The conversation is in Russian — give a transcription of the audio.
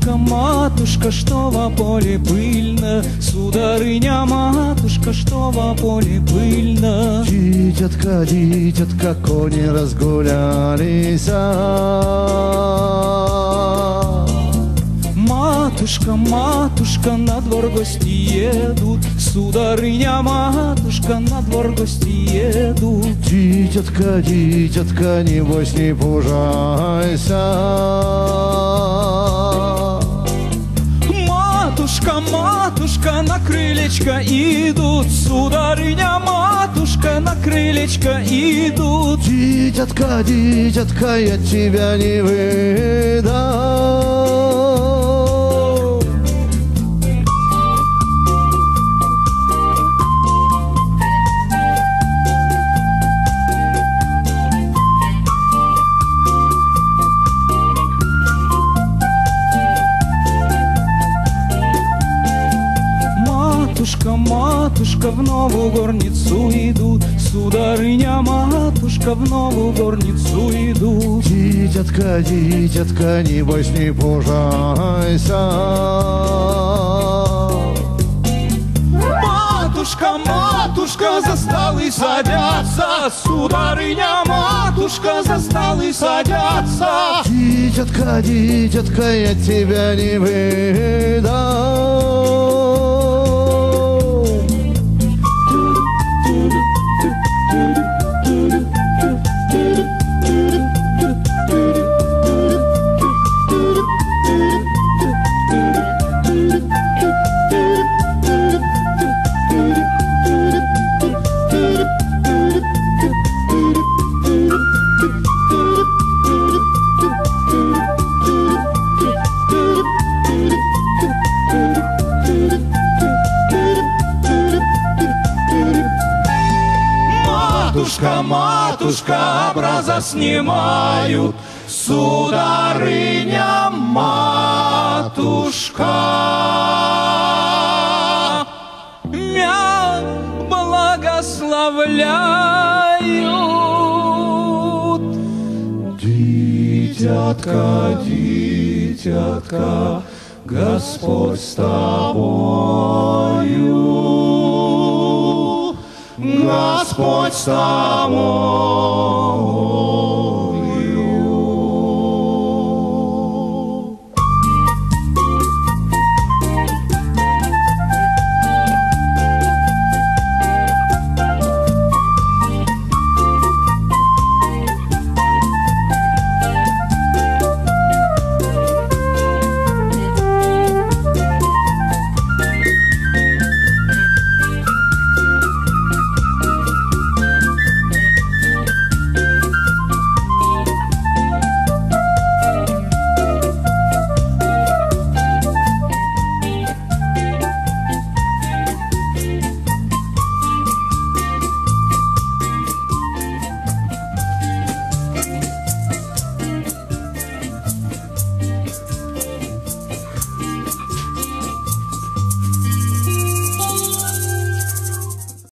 матушка, что во поле пыльно, сударыня, матушка, что во поле пыльно. Дитятка, дитятка, кони разгулялись. Матушка, матушка, на двор гости едут, сударыня, матушка, на двор гости едут. Дитятка, дитятка, небось не пужайся. Матушка, матушка, на крылечко идут, сударыня, матушка, на крылечко идут. Дитятка, дитятка, я тебя не выдам. Матушка, матушка, в новую горницу идут, сударыня, матушка, в новую горницу идут. Дитятка, дитятка, небось не пужайся. Матушка, матушка, за столы садятся, сударыня, матушка, за столы садятся. Дитятка, дитятка, я тебя не выдам. Матушка, матушка, образа снимают, сударыня, матушка, мя благословляют. Дитятка, дитятка, Господь с тобою, Господь с тобой.